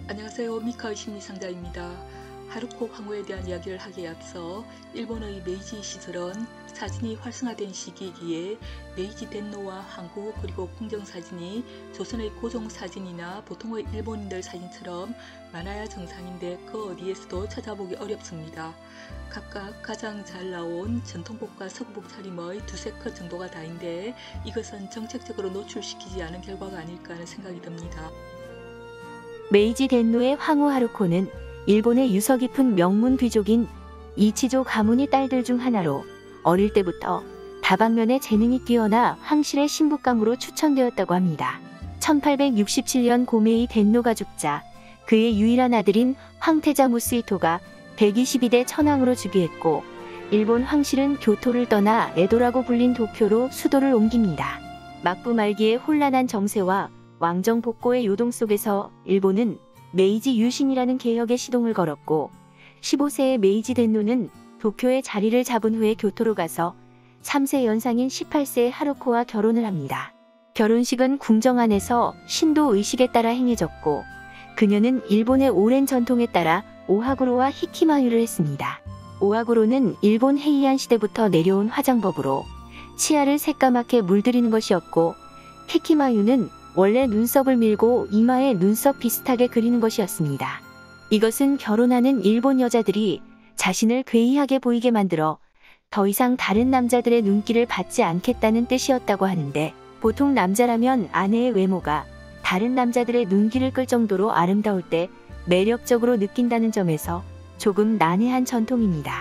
안녕하세요. 미카의 심리상자입니다. 하루코 황후에 대한 이야기를 하기에 앞서 일본의 메이지 시절은 사진이 활성화된 시기이기에 메이지 덴노와 황후 그리고 풍경사진이 조선의 고종사진이나 보통의 일본인들 사진처럼 많아야 정상인데 그 어디에서도 찾아보기 어렵습니다. 각각 가장 잘 나온 전통복과 서구복 차림의 두세 컷 정도가 다인데 이것은 정책적으로 노출시키지 않은 결과가 아닐까 하는 생각이 듭니다. 메이지 덴노의 황후 하루코는 일본의 유서 깊은 명문 귀족인 이치조 가문의 딸들 중 하나로 어릴 때부터 다방면에 재능이 뛰어나 황실의 신부감으로 추천되었다고 합니다. 1867년 고메이 덴노가 죽자 그의 유일한 아들인 황태자 무스히토가 122대 천황으로 즉위했고 일본 황실은 교토를 떠나 에도라고 불린 도쿄로 수도를 옮깁니다. 막부 말기의 혼란한 정세와 왕정 복고의 요동 속에서 일본은 메이지 유신이라는 개혁에 시동을 걸었고 15세의 메이지 덴노는 도쿄에 자리를 잡은 후에 교토로 가서 3세 연상인 18세의 하루코와 결혼을 합니다. 결혼식은 궁정 안에서 신도 의식에 따라 행해졌고 그녀는 일본의 오랜 전통에 따라 오하구로와 히키마유를 했습니다. 오하구로는 일본 헤이안 시대부터 내려온 화장법으로 치아를 새까맣게 물들이는 것이었고 히키마유는 원래 눈썹을 밀고 이마에 눈썹 비슷하게 그리는 것이었습니다. 이것은 결혼하는 일본 여자들이 자신을 괴이하게 보이게 만들어 더 이상 다른 남자들의 눈길을 받지 않겠다는 뜻이었다고 하는데 보통 남자라면 아내의 외모가 다른 남자들의 눈길을 끌 정도로 아름다울 때 매력적으로 느낀다는 점에서 조금 난해한 전통입니다.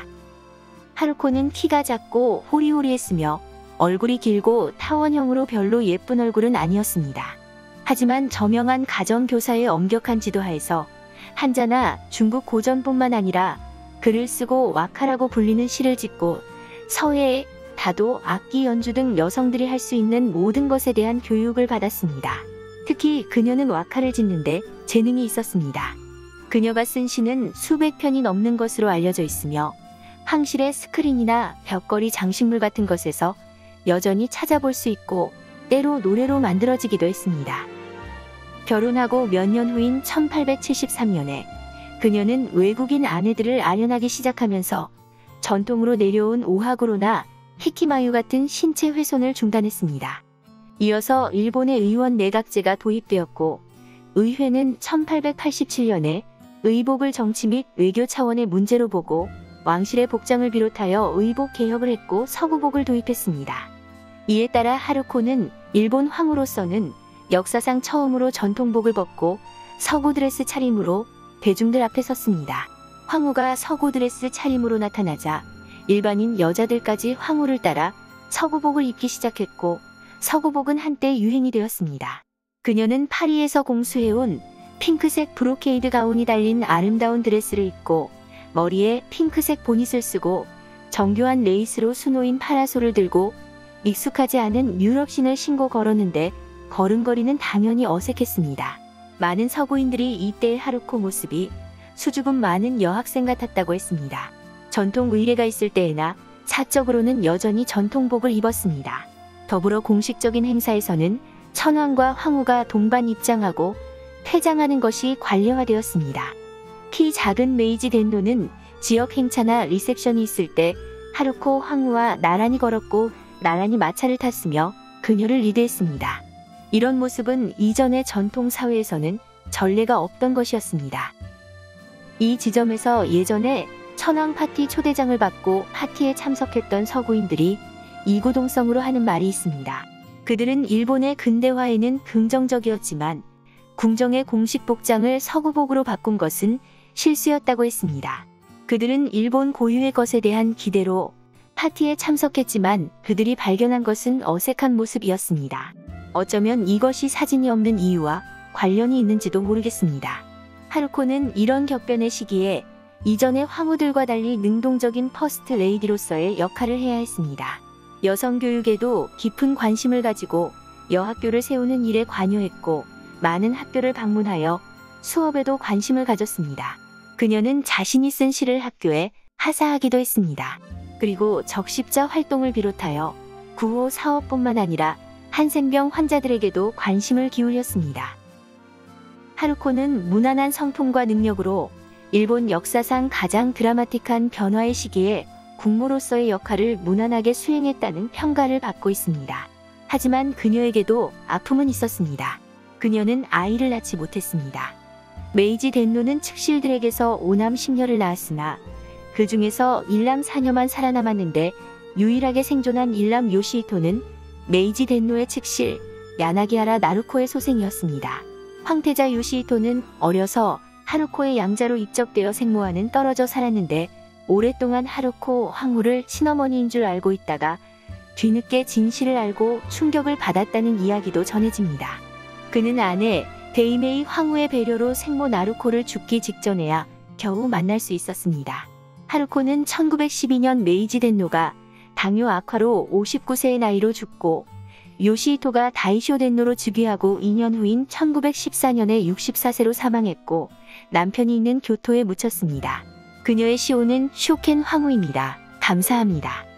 하루코는 키가 작고 호리호리했으며 얼굴이 길고 타원형으로 별로 예쁜 얼굴은 아니었습니다. 하지만 저명한 가정교사의 엄격한 지도하에서 한자나 중국 고전뿐만 아니라 글을 쓰고 와카라고 불리는 시를 짓고 서예, 다도, 악기 연주 등 여성들이 할 수 있는 모든 것에 대한 교육을 받았습니다. 특히 그녀는 와카를 짓는데 재능이 있었습니다. 그녀가 쓴 시는 수백 편이 넘는 것으로 알려져 있으며 황실의 스크린이나 벽걸이 장식물 같은 것에서 여전히 찾아볼 수 있고 때로 노래로 만들어지기도 했습니다. 결혼하고 몇 년 후인 1873년에 그녀는 외국인 아내들을 아련하기 시작하면서 전통으로 내려온 오하구로나 히키마유 같은 신체 훼손을 중단했습니다. 이어서 일본의 의원 내각제가 도입되었고 의회는 1887년에 의복을 정치 및 외교 차원의 문제로 보고 왕실의 복장을 비롯하여 의복 개혁을 했고 서구복을 도입했습니다. 이에 따라 하루코는 일본 황후로서는 역사상 처음으로 전통복을 벗고 서구 드레스 차림으로 대중들 앞에 섰습니다. 황후가 서구 드레스 차림으로 나타나자 일반인 여자들까지 황후를 따라 서구복을 입기 시작했고 서구복은 한때 유행이 되었습니다. 그녀는 파리에서 공수해온 핑크색 브로케이드 가운이 달린 아름다운 드레스를 입고 머리에 핑크색 보닛을 쓰고 정교한 레이스로 수놓인 파라솔을 들고 익숙하지 않은 유럽신을 신고 걸었는데 걸음걸이는 당연히 어색했습니다. 많은 서구인들이 이때의 하루코 모습이 수줍음 많은 여학생 같았다고 했습니다. 전통 의례가 있을 때에나 사적으로는 여전히 전통복을 입었습니다. 더불어 공식적인 행사에서는 천황과 황후가 동반 입장하고 퇴장하는 것이 관례화되었습니다. 키 작은 메이지 덴노는 지역 행차나 리셉션이 있을 때 하루코 황후와 나란히 걸었고 나란히 마차를 탔으며 그녀를 리드했습니다. 이런 모습은 이전의 전통 사회에서는 전례가 없던 것이었습니다. 이 지점에서 예전에 천황 파티 초대장을 받고 파티에 참석했던 서구인들이 이구동성으로 하는 말이 있습니다. 그들은 일본의 근대화에는 긍정적이었지만 궁정의 공식 복장을 서구복으로 바꾼 것은 실수였다고 했습니다. 그들은 일본 고유의 것에 대한 기대로 파티에 참석했지만 그들이 발견한 것은 어색한 모습이었습니다. 어쩌면 이것이 사진이 없는 이유와 관련이 있는지도 모르겠습니다. 하루코는 이런 격변의 시기에 이전의 황후들과 달리 능동적인 퍼스트 레이디로서의 역할을 해야 했습니다. 여성 교육에도 깊은 관심을 가지고 여학교를 세우는 일에 관여했고 많은 학교를 방문하여 수업에도 관심을 가졌습니다. 그녀는 자신이 쓴 시를 학교에 하사하기도 했습니다. 그리고 적십자 활동을 비롯하여 구호 사업뿐만 아니라 한센병 환자들에게도 관심을 기울였습니다. 하루코는 무난한 성품과 능력으로 일본 역사상 가장 드라마틱한 변화의 시기에 국모로서의 역할을 무난하게 수행했다는 평가를 받고 있습니다. 하지만 그녀에게도 아픔은 있었습니다. 그녀는 아이를 낳지 못했습니다. 메이지 덴노는 측실들에게서 5남 10녀를 낳았으나 그 중에서 1남 4녀만 살아남았는데 유일하게 생존한 1남 요시히토는 메이지 덴노의 측실 야나기하라 나루코의 소생이었습니다. 황태자 요시히토는 어려서 하루코의 양자로 입적되어 생모와는 떨어져 살았는데 오랫동안 하루코 황후를 친어머니인 줄 알고 있다가 뒤늦게 진실을 알고 충격을 받았다는 이야기도 전해집니다. 그는 아내 데이메이 황후의 배려로 생모 나루코를 죽기 직전에야 겨우 만날 수 있었습니다. 하루코는 1912년 메이지 덴노가 당뇨 악화로 59세의 나이로 죽고 요시히토가 다이쇼 덴노로 즉위하고 2년 후인 1914년에 64세로 사망했고 남편이 있는 교토에 묻혔습니다. 그녀의 시호는 쇼켄 황후입니다. 감사합니다.